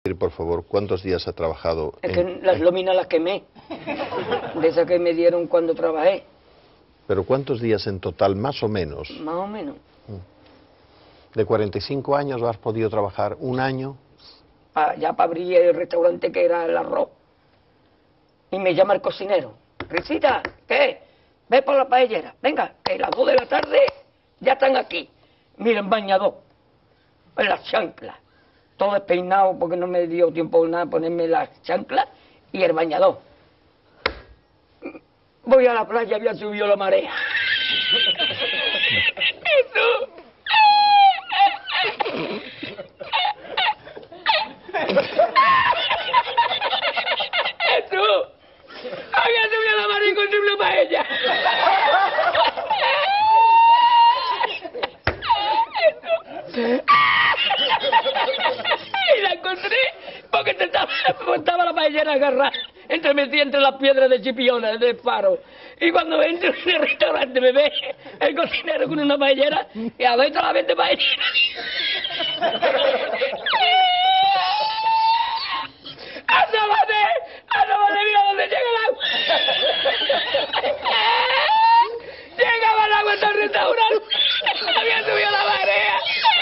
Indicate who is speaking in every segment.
Speaker 1: Por favor, ¿cuántos días ha trabajado?
Speaker 2: Es que las lóminas las quemé, de esas que me dieron cuando trabajé.
Speaker 1: ¿Pero cuántos días en total, más o menos?
Speaker 2: Más o menos.
Speaker 1: ¿De 45 años has podido trabajar un año?
Speaker 2: Ya para abrir el restaurante que era el arroz. Y me llama el cocinero. Risita, ¿qué? Ve por la paellera. Venga, que a las 2 de la tarde ya están aquí. Miren, bañador. En las chanclas. Todo despeinado porque no me dio tiempo nada ponerme las chanclas y el bañador. Voy a la playa, había subido la marea. Eso. Eso. Había subido la marea y encontré una paella. Y la encontré porque estaba la paellera agarrada metida entre las piedras de Chipiona, del faro. Y cuando entro en el restaurante me ve el cocinero con una paellera y adentro la vende paellera. ¡Asómate, mira dónde llega el agua! Llegaba el agua hasta el restaurante. Había subido la marea.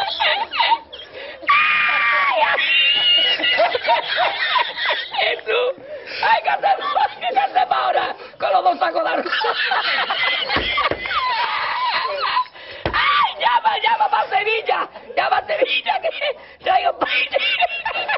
Speaker 2: ¡Jesús! ¡Ay, qué hacemos ahora! Con los dos sacos de arroz. ¡Ay, llama para Sevilla! ¡Llama a Sevilla que traigo paella!